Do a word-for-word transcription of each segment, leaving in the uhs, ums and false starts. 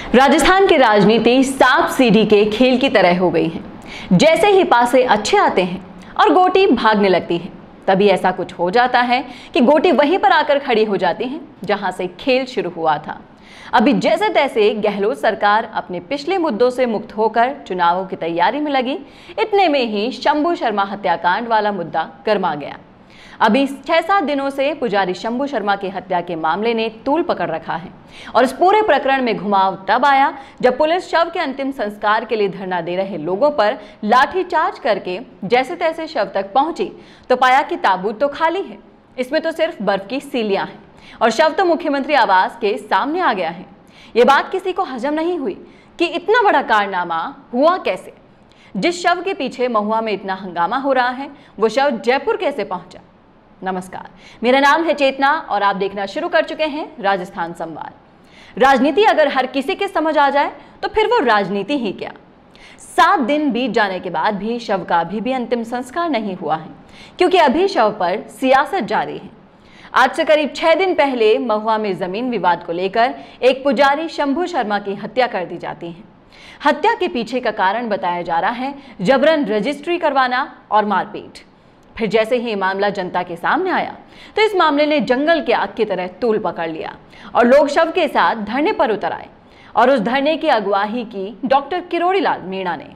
राजस्थान की राजनीति सांप सीढ़ी के खेल की तरह हो गई है। जैसे ही पासे अच्छे आते हैं और गोटी भागने लगती है, तभी ऐसा कुछ हो जाता है कि गोटी वहीं पर आकर खड़ी हो जाती है जहां से खेल शुरू हुआ था। अभी जैसे तैसे गहलोत सरकार अपने पिछले मुद्दों से मुक्त होकर चुनावों की तैयारी में लगी। इतने में ही शंभू शर्मा हत्याकांड वाला मुद्दा गर्मा गया। अभी छह सात दिनों से पुजारी शंभू शर्मा की हत्या के मामले ने तूल पकड़ रखा है और इस पूरे प्रकरण में घुमाव तब आया जब पुलिस शव के अंतिम संस्कार के लिए धरना दे रहे लोगों पर लाठीचार्ज करके जैसे तैसे शव तक पहुंची तो पाया कि ताबूत तो खाली है, इसमें तो सिर्फ बर्फ की सीलियां हैं और शव तो मुख्यमंत्री आवास के सामने आ गया है। ये बात किसी को हजम नहीं हुई कि इतना बड़ा कारनामा हुआ कैसे। जिस शव के पीछे महुआ में इतना हंगामा हो रहा है वो शव जयपुर कैसे पहुंचा। नमस्कार, मेरा नाम है चेतना और आप देखना शुरू कर चुके हैं राजस्थान संवाद। राजनीति अगर हर किसी के समझ आ जाए तो फिर वो राजनीति ही क्या। सात दिन बीत जाने के बाद भी शव का अभी भी अंतिम संस्कार नहीं हुआ है क्योंकि अभी शव पर सियासत जारी है। आज से करीब छह दिन पहले महुआ में जमीन विवाद को लेकर एक पुजारी शंभू शर्मा की हत्या कर दी जाती है। हत्या के पीछे का कारण बताया जा रहा है जबरन रजिस्ट्री करवाना और मारपीट। फिर जैसे ही मामला जनता के सामने आया तो इस मामले ने जंगल के आग की तरह तूल पकड़ लिया और लोग शव के साथ धरने पर उतर आए और उस धरने की अगुवाई की डॉक्टर किरोड़ी लाल मीणा ने।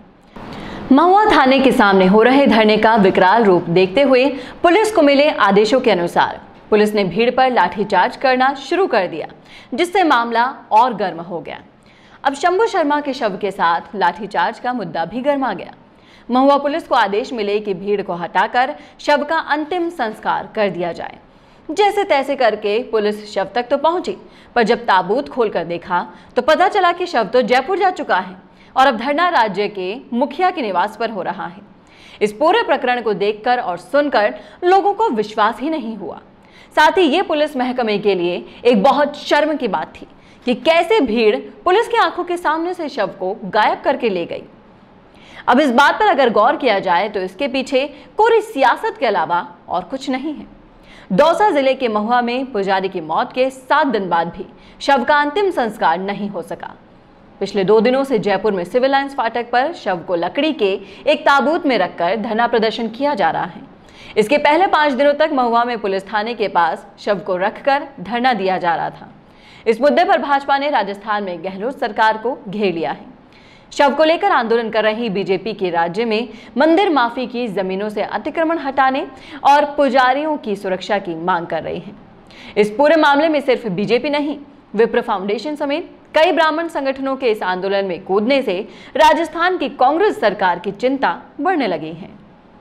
महुआ थाने के सामने हो रहे धरने का विकराल रूप देखते हुए पुलिस को मिले आदेशों के अनुसार पुलिस ने भीड़ पर लाठीचार्ज करना शुरू कर दिया, जिससे मामला और गर्म हो गया। अब शंभू शर्मा के शव के साथ लाठीचार्ज का मुद्दा भी गर्मा गया। महुआ पुलिस को आदेश मिले कि भीड़ को हटाकर शव का अंतिम संस्कार कर दिया जाए। जैसे तैसे करके पुलिस शव तक तो पहुंची, पर जब ताबूत खोलकर देखा तो पता चला कि शव तो जयपुर जा चुका है और अब धरना राज्य के मुखिया के निवास पर हो रहा है। इस पूरे प्रकरण को देखकर और सुनकर लोगों को विश्वास ही नहीं हुआ। साथ ही ये पुलिस महकमे के लिए एक बहुत शर्म की बात थी कि कैसे भीड़ पुलिस की आंखों के सामने से शव को गायब करके ले गई। अब इस बात पर अगर गौर किया जाए तो इसके पीछे कोरी सियासत के अलावा और कुछ नहीं है। दौसा जिले के महुआ में पुजारी की मौत के सात दिन बाद भी शव का अंतिम संस्कार नहीं हो सका। पिछले दो दिनों से जयपुर में सिविल लाइंस फाटक पर शव को लकड़ी के एक ताबूत में रखकर धरना प्रदर्शन किया जा रहा है। इसके पहले पांच दिनों तक महुआ में पुलिस थाने के पास शव को रखकर धरना दिया जा रहा था। इस मुद्दे पर भाजपा ने राजस्थान में गहलोत सरकार को घेर लिया है। शव को लेकर आंदोलन कर रही बीजेपी के राज्य में मंदिर माफी की जमीनों से अतिक्रमण हटाने और पुजारियों की सुरक्षा की मांग कर रही है। इस पूरे मामले में सिर्फ बीजेपी नहीं, विप्र फाउंडेशन समेत कई ब्राह्मण संगठनों के इस आंदोलन में कूदने से राजस्थान की कांग्रेस सरकार की चिंता बढ़ने लगी है।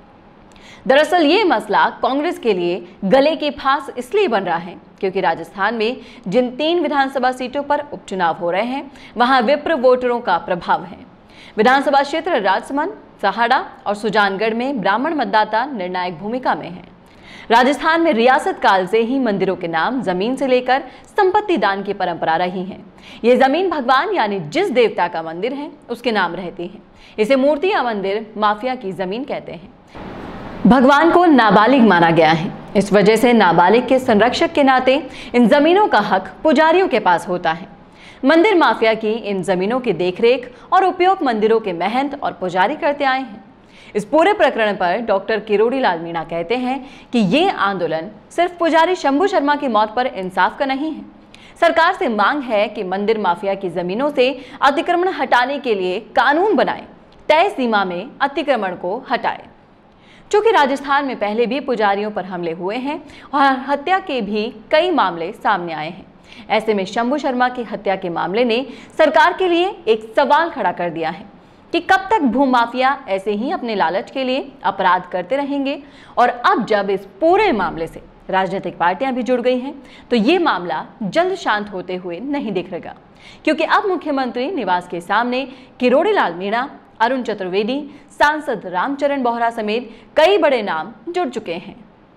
दरअसल ये मसला कांग्रेस के लिए गले की फांस इसलिए बन रहा है क्योंकि राजस्थान में जिन तीन विधानसभा सीटों पर उपचुनाव हो रहे हैं वहां विप्र वोटरों का प्रभाव है। विधानसभा क्षेत्र राजसमंद, सहाड़ा और सुजानगढ़ में ब्राह्मण मतदाता निर्णायक भूमिका में हैं। राजस्थान में रियासत काल से ही मंदिरों के नाम जमीन से लेकर संपत्ति दान की परंपरा रही है। ये जमीन भगवान यानी जिस देवता का मंदिर है उसके नाम रहती है। इसे मूर्ति या मंदिर माफिया की जमीन कहते हैं। भगवान को नाबालिग माना गया है, इस वजह से नाबालिग के संरक्षक के नाते इन जमीनों का हक पुजारियों के पास होता है। मंदिर माफिया की इन जमीनों की देखरेख और उपयोग मंदिरों के महंत और पुजारी करते आए हैं। इस पूरे प्रकरण पर डॉक्टर किरोड़ी लाल मीणा कहते हैं कि ये आंदोलन सिर्फ पुजारी शंभू शर्मा की मौत पर इंसाफ का नहीं है। सरकार से मांग है कि मंदिर माफिया की जमीनों से अतिक्रमण हटाने के लिए कानून बनाए, तय सीमा में अतिक्रमण को हटाए। चूंकि राजस्थान में पहले भी पुजारियों पर हमले हुए हैं और हत्या के भी कई मामले सामने आए हैं, ऐसे में शंभू शर्मा की हत्या के मामले ने सरकार के लिए एक सवाल खड़ा कर दिया है कि कब तक भूमाफिया ऐसे ही अपने लालच के लिए अपराध करते रहेंगे। और अब जब इस पूरे मामले से राजनीतिक पार्टियां भी जुड़ गई हैं तो ये मामला जल्द शांत होते हुए नहीं दिख रहा, क्योंकि अब मुख्यमंत्री निवास के सामने किरोड़ी लाल मीणा, अरुण चतुर्वेदी, सांसद रामचरण बोहरा समेत कई बड़े नाम जुड़ चुके हैं।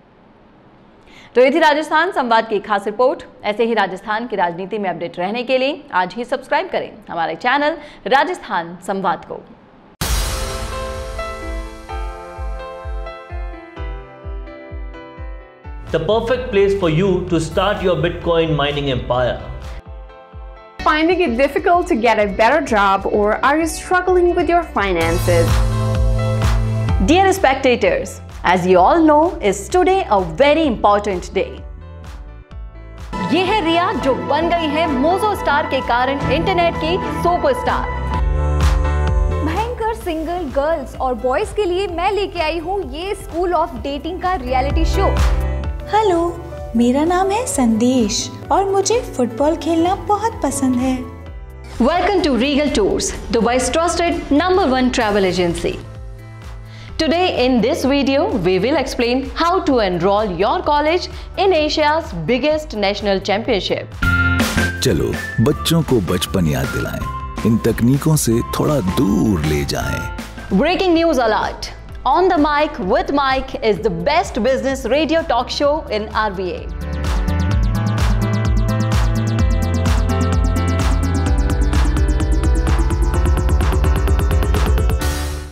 तो ये थी राजस्थान संवाद की खास रिपोर्ट। ऐसे ही राजस्थान की राजनीति में अपडेट रहने के लिए आज ही सब्सक्राइब करें हमारे चैनल राजस्थान संवाद को। The perfect place for you to start your Bitcoin mining empire. finding it difficult to get a better job, or are you struggling with your finances? Dear spectators, as you all know, is today a very important day. ये है रिया जो बन गई है mojo star के कारण internet की superstar. भयंकर सिंगल गर्ल्स और बॉयज के लिए मैं लेके आई हूँ ये स्कूल ऑफ डेटिंग का रियलिटी शो। हेलो, मेरा नाम है संदेश और मुझे फुटबॉल खेलना बहुत पसंद है। Welcome to Regal Tours, Dubai's trusted number one travel agency. Today in this video, we will explain how to enroll your college in Asia's biggest national championship. चलो बच्चों को बचपन याद दिलाएं, इन तकनीकों से थोड़ा दूर ले जाएं। Breaking news alert! On the Mic with Mike is the best business radio talk show in R V A.